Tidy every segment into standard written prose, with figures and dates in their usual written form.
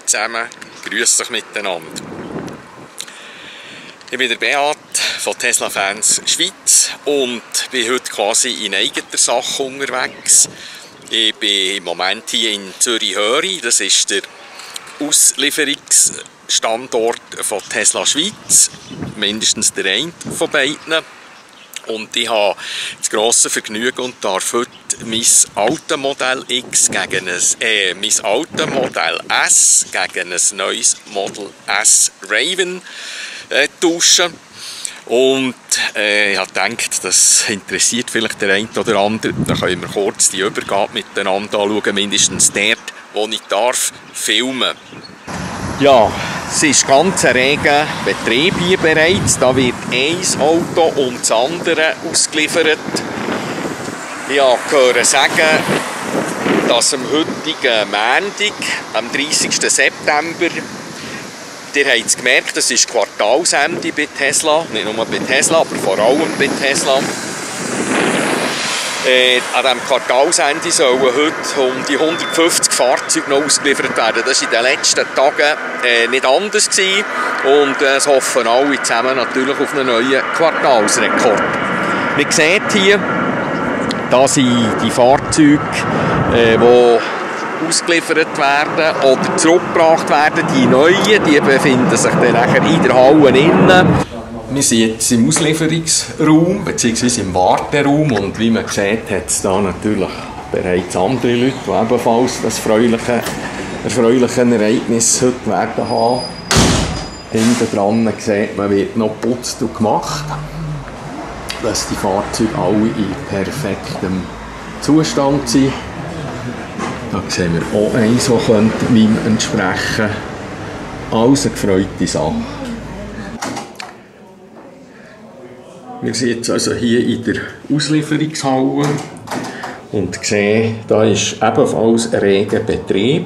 zusammen, grüß euch miteinander. Ich bin der Beat von Tesla Fans Schweiz und bin heute quasi in eigener Sache unterwegs. Ich bin im Moment hier in Zürich-Höri, das ist der Auslieferungsstandort von Tesla Schweiz, mindestens der eine von beiden. Und ich habe das grosse Vergnügen und darf heute mein Automodell X gegen mein Automodell S gegen ein neues Model S Raven tauschen. Und ich habe gedacht, das interessiert vielleicht der eine oder andere. Da können wir kurz die Übergabe miteinander anschauen, mindestens dort, wo ich darf filmen. Ja, es ist ganz ein reger Betrieb hier bereits. Da wird ein Auto und das andere ausgeliefert. Ich habe gehört sagen, dass am heutigen Montag, am 30. September, ihr habt es gemerkt, das ist Quartalsende bei Tesla. Nicht nur bei Tesla, aber vor allem bei Tesla. An diesem Quartalsende sollen heute um die 150 Fahrzeuge noch ausgeliefert werden. Das war in den letzten Tagen nicht anders gewesen. Und es hoffen alle zusammen natürlich auf einen neuen Quartalsrekord. Man sieht hier, dass die Fahrzeuge, die ausgeliefert werden oder zurückgebracht werden, die neuen, die befinden sich dann nachher in der Halle innen. Wir sind jetzt im Auslieferungsraum bzw. im Warteraum und wie man sieht, hat es da natürlich bereits andere Leute, die ebenfalls das erfreuliche Ereignis heute werden haben. Hinten dran sieht man, wird noch geputzt und gemacht, dass die Fahrzeuge alle in perfektem Zustand sind. Da sehen wir auch eins, das meinem entsprechen. Alles eine gefreute Sache. Wir sind jetzt also hier in der Auslieferungshalle und sehen, da ist ebenfalls ein reger Betrieb.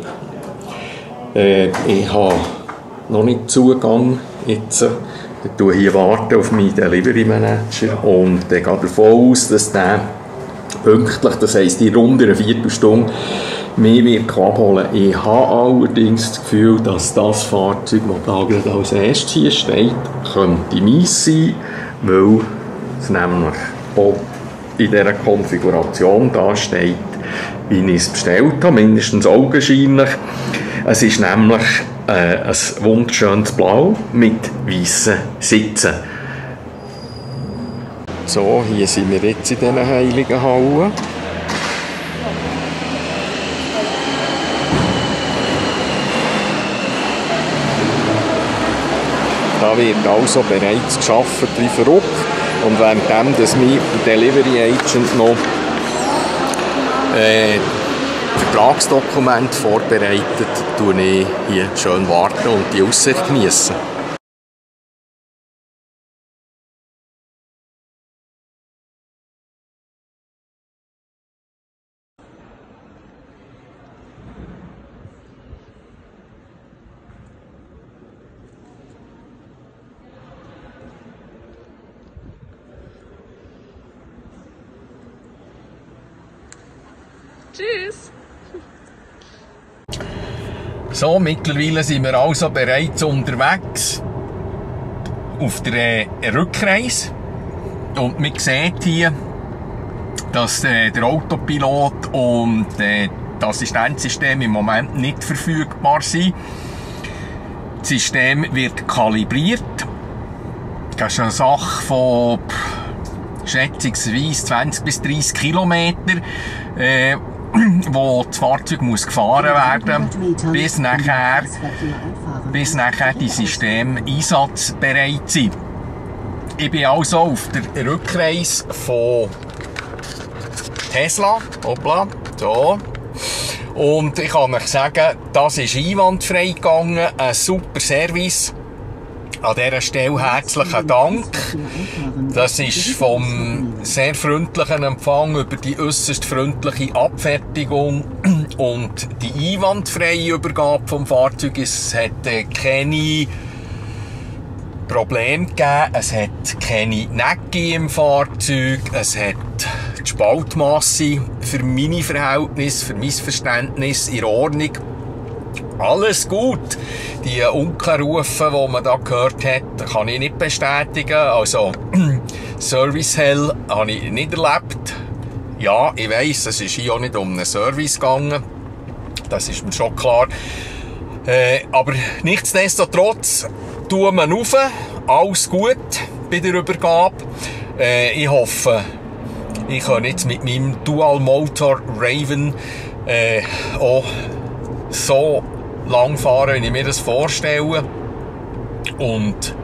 Ich habe noch nicht Zugang jetzt. Ich warte hier auf meinen Delivery Manager und ich gehe davon aus, dass der pünktlich, das heisst in rund einer Viertelstunde, mich wird abholen. Ich habe allerdings das Gefühl, dass das Fahrzeug, das da gerade als erstes hier steht, könnte meins sein, weil es nämlich auch in dieser Konfiguration da steht, wie ich es bestellt habe, mindestens augenscheinlich. Es ist nämlich ein wunderschönes Blau mit weißen Sitzen. So, hier sind wir jetzt in diesen heiligen Hallen. Da wird also bereits gearbeitet wie verrückt. Und währenddem, dass mein Delivery Agent noch Vertragsdokumente vorbereitet, tue ich hier schön warten und die Aussicht genießen. Tschüss! So, mittlerweile sind wir also bereits unterwegs auf der Rückreise. Und man sieht hier, dass der Autopilot und das Assistenzsystem im Moment nicht verfügbar sind. Das System wird kalibriert. Das ist eine Sache von schätzungsweise 20 bis 30 Kilometer. Wo das Fahrzeug muss gefahren werden bis nachher die Systeme einsatzbereit sind. Ich bin also auf der Rückreise von Tesla. Hoppla, so. Und ich kann euch sagen, das ist einwandfrei gegangen. Ein super Service. An dieser Stelle herzlichen Dank. Das ist vom sehr freundlichen Empfang über die äußerst freundliche Abfertigung und die einwandfreie Übergabe vom Fahrzeug. Es hat keine Probleme gegeben, es hat keine Necke im Fahrzeug, es hat die Spaltmasse für meine Verhältnisse, für mein Verständnis in Ordnung. Alles gut. Die Unkenrufe, die man da gehört hat, kann ich nicht bestätigen. Also, Service Hell habe ich nicht erlebt. Ja, ich weiss, es ist hier auch nicht um einen Service gegangen. Das ist mir schon klar. Aber nichtsdestotrotz tun wir rauf. Alles gut bei der Übergabe. Ich hoffe, ich kann jetzt mit meinem Dual Motor Raven auch so lang fahren, wie ich mir das vorstelle. Und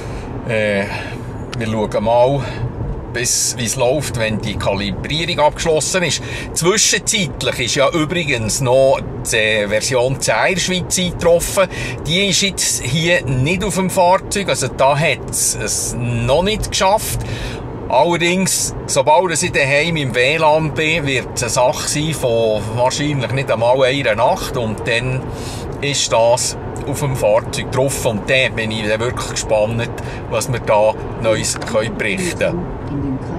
wir schauen mal, wie es läuft, wenn die Kalibrierung abgeschlossen ist. Zwischenzeitlich ist ja übrigens noch die Version 10 in der Schweiz eingetroffen. Die ist jetzt hier nicht auf dem Fahrzeug, also da hat es noch nicht geschafft. Allerdings, sobald ich daheim im WLAN bin, wird es eine Sache sein von wahrscheinlich nicht einmal einer Nacht, und dann ist das auf dem Fahrzeug drauf, und dann bin ich wirklich gespannt, was wir da Neues berichten können.